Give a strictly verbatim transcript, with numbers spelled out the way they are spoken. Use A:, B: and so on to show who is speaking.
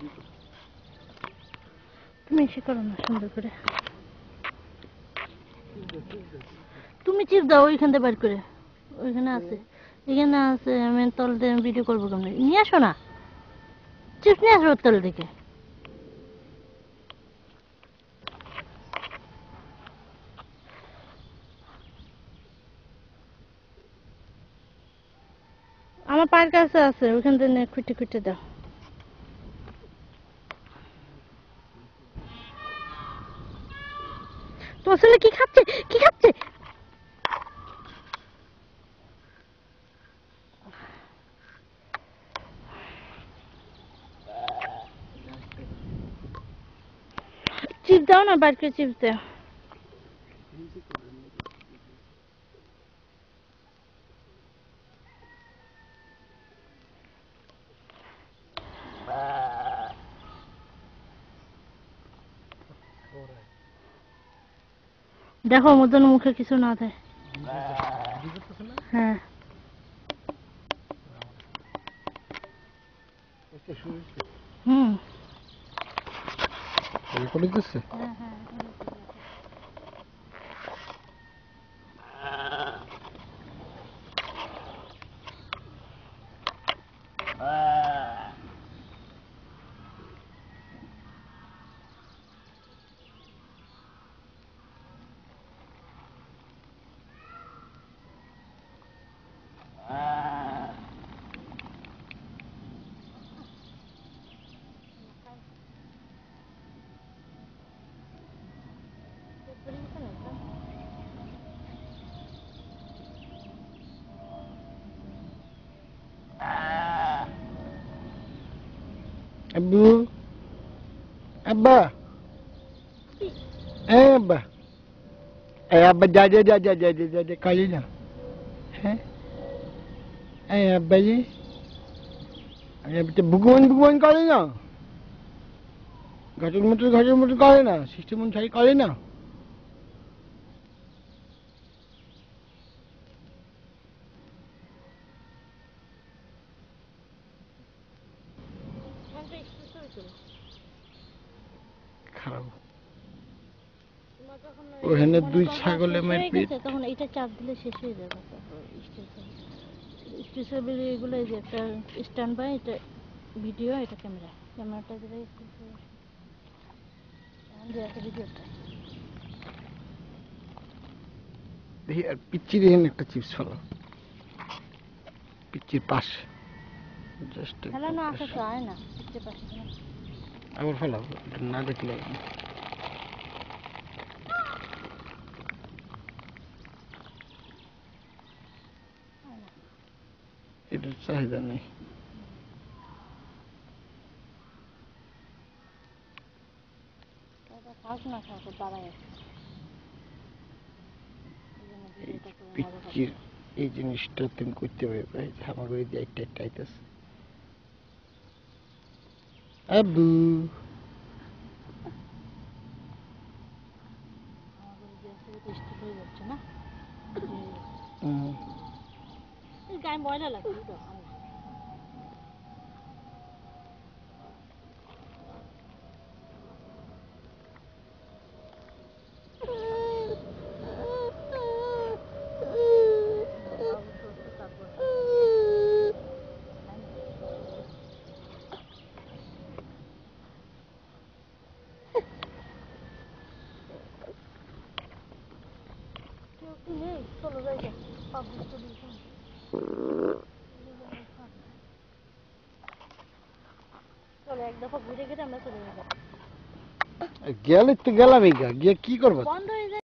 A: তুমি এসে করো না সুন্দর করে, তুমি চিপ দাও ওইখান থেকে বার করে, ওইখানে আছে, এখানে আছে, আমি তল দিয়ে ভিডিও করবো কেমন, নিয়ে আসো না, চিপস নিয়ে আসো তল থেকে। আমার পায়ের কাছে আছে, ওইখান থেকে খুঁটে খুঁটে দাও। তোমার ছেলে কি খাচ্ছে, কি খাচ্ছে? চিপস দাও না, বাইর করে চিপস দাও। দেখো মদন মুখে কিছু না দেয়। হ্যাঁ হুম
B: রেকর্ডিং করছে।
A: হ্যাঁ হ্যাঁ
B: আব্বু, আব্বা, এ আব্বা, এ আব্বা, যা যা যা যা যা যা যা যা কালি না, হ্যাঁ, এ আব্বা জি, ভগবান ভগবান করে না, ঘাটের মতো ঘাটের মতো করে না, সিস্টেম অনুসারে করে না। খারাপ ওখানে দুই ছাগলে মেরে পেট,
A: তখন এইটা চাপ দিলে শেষ হয়ে যাবে। স্পেশাল এগুলো, এই যে একটা স্ট্যান্ড বাই, এটা ভিডিও, এটা ক্যামেরা, ক্যামেরাটা দিলে ভিডিওটা।
B: দেখি আর পিচ্ছি দেখেন একটা চিপস ফেলো পিচ্ছির পাশে, জাস্ট
A: ফেলানো আসা তো আয় না পিচ্ছির পাশে,
B: আবার ফেলাও, না দেখলে এটার চাহিদা নেই।
A: খাস না খাস দাঁড়ায়
B: পিচ্ছির এই জিনিসটা তুমি করতে পারবে, আমার বাড়ি দিয়ে একটা একটা আইতেছে। আব্বু,
A: গায়ে ময়লা লাগছে তো।
B: গেলে তো গেলাম, গিয়ে কি করবো?
A: বন্ধ হয়ে যায়।